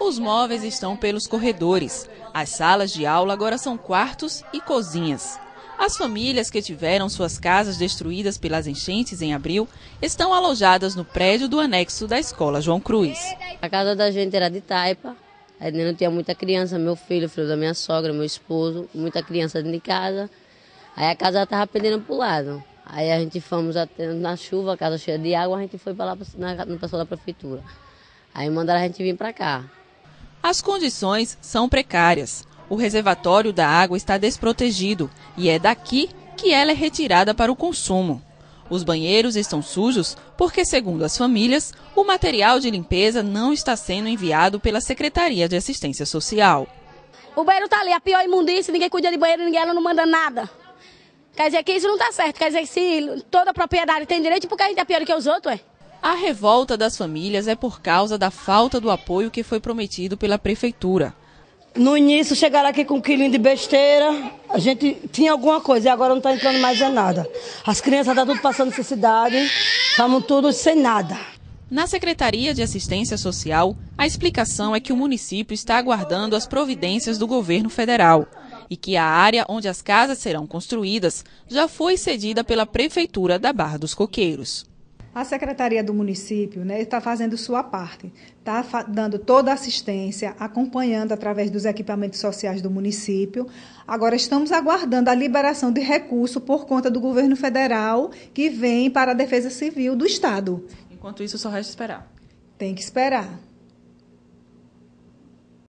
Os móveis estão pelos corredores. As salas de aula agora são quartos e cozinhas. As famílias que tiveram suas casas destruídas pelas enchentes em abril estão alojadas no prédio do anexo da Escola João Cruz. A casa da gente era de taipa, aí não tinha muita criança, meu filho da minha sogra, meu esposo, muita criança dentro de casa. Aí a casa estava pendendo para o lado. Aí a gente fomos na chuva, a casa cheia de água, a gente foi para lá no pessoal da prefeitura. Aí mandaram a gente vir para cá. As condições são precárias. O reservatório da água está desprotegido e é daqui que ela é retirada para o consumo. Os banheiros estão sujos porque, segundo as famílias, o material de limpeza não está sendo enviado pela Secretaria de Assistência Social. O banheiro está ali, a pior imundícia, ninguém cuida de banheiro, ela não manda nada. Quer dizer que isso não está certo, quer dizer que se toda propriedade tem direito, por que a gente é pior que os outros, A revolta das famílias é por causa da falta do apoio que foi prometido pela Prefeitura. No início chegaram aqui com um quilinho de besteira, a gente tinha alguma coisa e agora não está entrando mais em nada. As crianças estão tudo passando necessidade, estamos tudo sem nada. Na Secretaria de Assistência Social, a explicação é que o município está aguardando as providências do governo federal e que a área onde as casas serão construídas já foi cedida pela Prefeitura da Barra dos Coqueiros. A Secretaria do município está fazendo sua parte, está dando toda a assistência, acompanhando através dos equipamentos sociais do município. Agora estamos aguardando a liberação de recurso por conta do governo federal que vem para a Defesa Civil do Estado. Enquanto isso, só resta esperar. Tem que esperar.